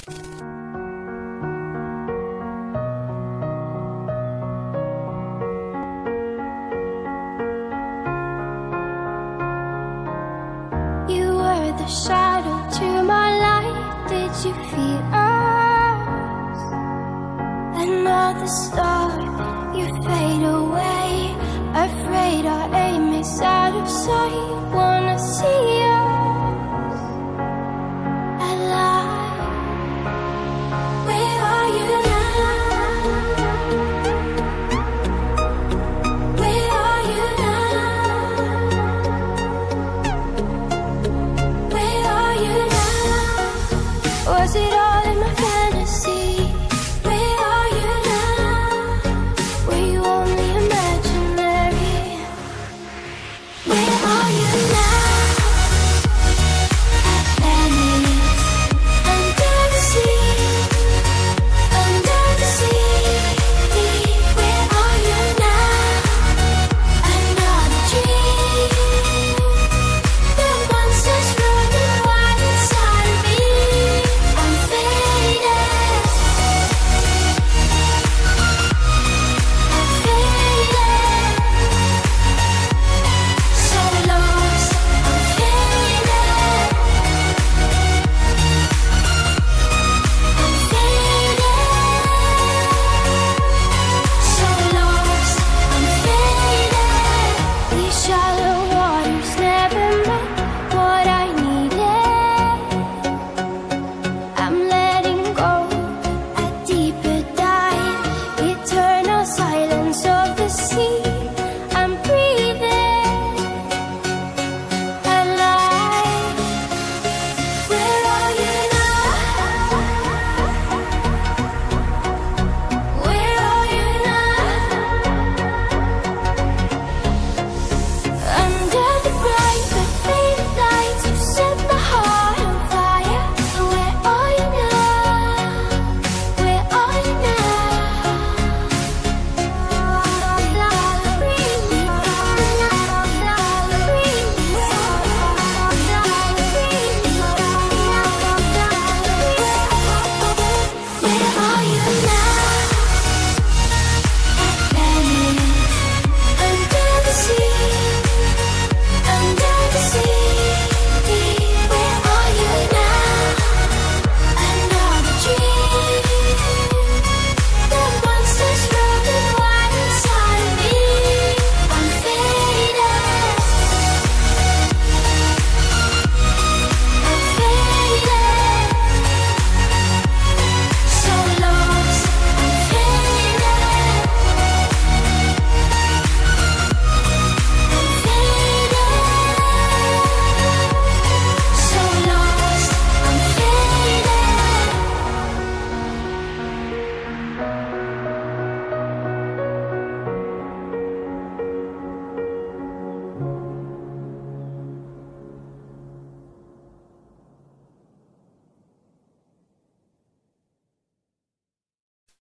You were the shadow to my light. Did you feel us? Another star, you fade away. Afraid our aim is out of sight. Wanna see us alive. Where are you now? Where are you now? Where are you now? Was it all